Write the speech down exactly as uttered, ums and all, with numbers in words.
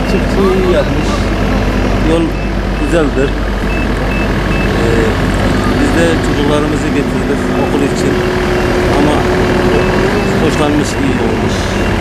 çiftçi iyi yapmış. Yol güzeldir. Ee, biz de çocuklarımızı getirdik okul için. Ama hoşlanmış, iyi olmuş.